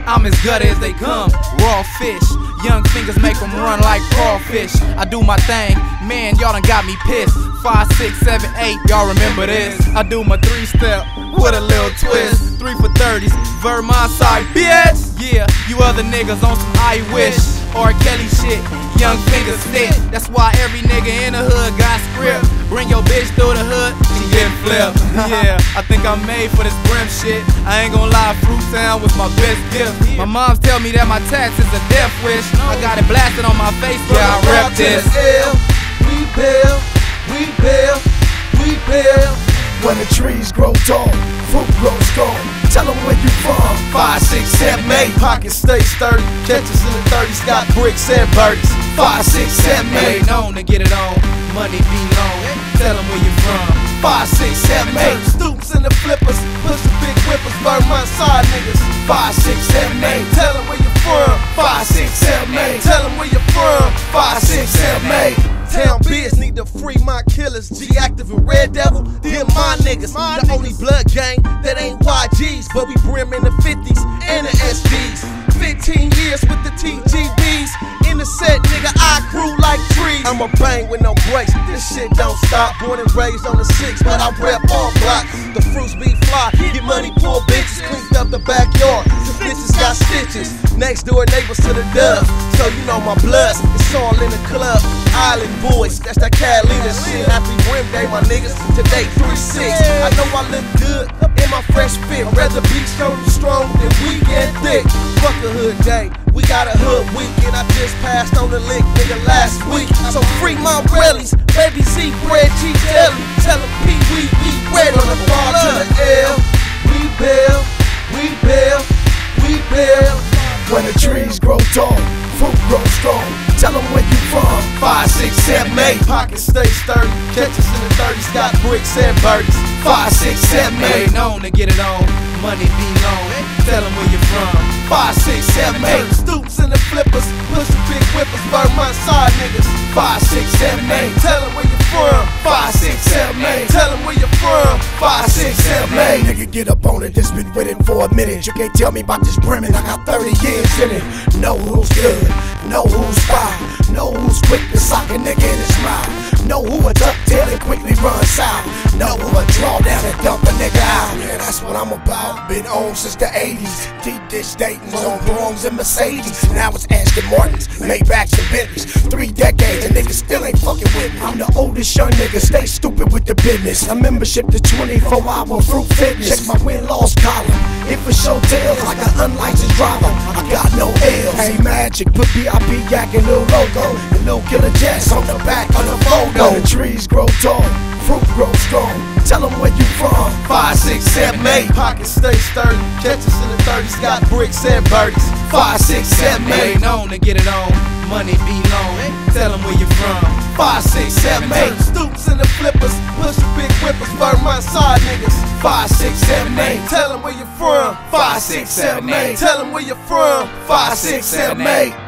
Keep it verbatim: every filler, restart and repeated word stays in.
I'm as gutted as they come, raw fish. Young fingers make them run like crawfish. I do my thing, man, y'all done got me pissed. Five, six, seven, eight, y'all remember this. I do my three-step with a little twist. Three for thirties, Vermont side, bitch. Yeah, you other niggas on some I wish or Kelly shit, young fingers stick. That's why every nigga in the hood got script. Bring your bitch through the hood, she get flipped. Yeah, I think I'm made for this brim shit. I ain't gon' lie, Fruit Sound was my best gift. My moms tell me that my tax is a death wish. I got it blasted on my Facebook, yeah, I rep this. We build, we build, we build. When the trees grow tall, fruit grows strong. Tell them where you from. Five, six, seven, eight. Pockets stay sturdy. Catches in the thirties, got bricks and birdies. Five, six, seven, eight. Ain't known to get it on. Money be long. Tell them where you from. Five, six, seven, eight. Stoops in the flippers, push the big whippers, Vermont side niggas. Five, six, seven, eight. Tell them where you from. Five, six, seven, eight. Tell them where you from. Five, six, seven, eight. Town biz need to free my killers. G-Active and Red Devil, them my niggas. The only blood gang that ain't Y Gs, but we brim in the fifties and the S Ds. Fifteen years with the T G Bs. In the set, nigga, I grew like trees. I'm a bang with no brakes. This shit don't stop. Born and raised on the six, but I rep all blocks. The fruits be fly. Get money, poor bitches. Cleaned up the backyard. The bitches got stitches. Next door neighbors to the dub. So you know my blood. It's all in the club. Island boys, that's that cat leader shit. Happy Rim Day, my niggas. Today three six. I know I look good in my fresh fit. Rather be strong, strong than weak and thick. Fuck a hood day. We got a hood weekend. I just passed on the lick, nigga, last week. So free my rallies, baby Z, bread, G, jelly. Tell them P, we eat bread on the bar to the L. We build, we build, we build. When the trees grow tall, fruit grows strong. Tell them where you from. Five, six, seven, eight. Pockets stay sturdy. Catches in the thirties, got bricks and birdies. Five, six, seven, eight. Ain't known to get it on. Money be long. Tell them where you from. Five, six, seven, eight. Stoops in the flippers, push the big whippers, Vermont side niggas. Five, six, seven, eight. Tell them where you from. Five, six, seven, eight. Tell them where you from. Five, six, seven, eight. Nigga, get up on it. This been with it for a minute. You can't tell me about this brimming. I got thirty years in it. Know who's good. Know who's fine. Know who's quick to sock a nigga in his mouth. Know who a duck tail and quickly run south. Know who a draw down and dump a nigga out. Yeah, that's what I'm about. Been on since the eighties. Deep dish Dayton's on Bronx and Mercedes. Now it's Aston Martins, Maybachs and Bentleys. Three decades and niggas still ain't fucking with me. I'm the oldest young nigga, stay stupid with the business. A membership to twenty-four hour Fruit Fitness. Check my win-loss column. It for show tails like an unlicensed driver. I got no L's. Hey Magic, put B I P yak and little logo. And little Killer Jets on the back of the photo. When the trees grow tall, fruit grows strong. Tell them where you from. Five, six, seven, eight. Pockets stay sturdy. Catches in the thirties, got bricks and birdies. Five, six, seven, eight. Ain't known to get it on. Money be long. Tell them where you from. Five, six, seven, eight. Stoops in the flippers, push the big whippers, Vermont side niggas. Five, six, seven, eight. Tell them where you from. Five, six, seven, eight. Tell them where you from. Five, six, seven, eight.